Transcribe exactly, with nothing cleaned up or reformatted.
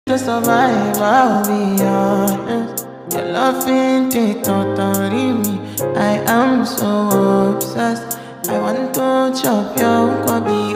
To survive, I'll be honest. Your love ain't it totally me. I am so obsessed. I want to chop your kwabi.